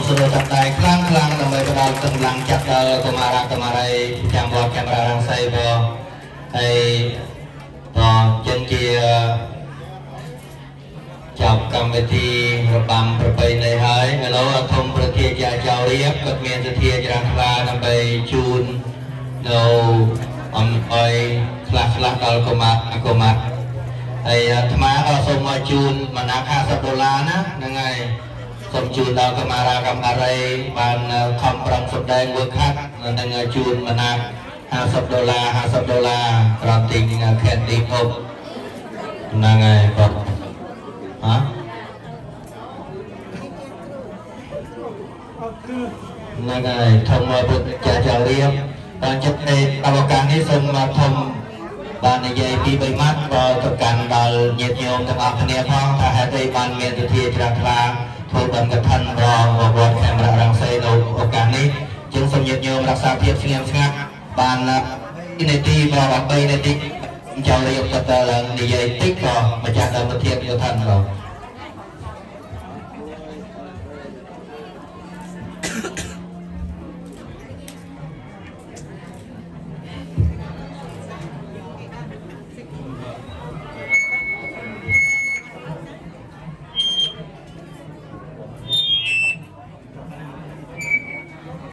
sudah capai kelang sampai pedal tenggelam capai kemarin jam buat kamera rangsai janji chào cầm về thi bầm bày này hơi hello thôngประเทศยาเจ้าเรียบกับเมียนเทียจรังลานำไปจูนเราไปคลาดเราก็มาไอ้ธรรมะเราส่งมาจูนมานัก$50นะยังไงส่งจูนเราก็มารากำอะไรบานคอมปรองสดแดงเวิร์คคัทนั่งจูนมานัก$50กรอบติงแคนดี้พบนั่งไงบอกนั่นไงทำมาบุตรจ่าเรียบตอนจะในตะวันกลางนี้ส่งมาทำบานในใหญ่ปีใบมัดรอตะการดอลเยียดโยมตะวันเนียพ้องถ้าหาได้บานเมียนที่ตรังคลางถูกบันกระทันรอวอดแคมรารังไซโนโอกาสนี้จึงสมเยียดโยมรักษาเพียบเสียงสงัดบานในตีรอรับใบในตีเจ้าเรียบตะลังในใหญ่ติ๊กรอมาจากดาวเทียมโยทันรอ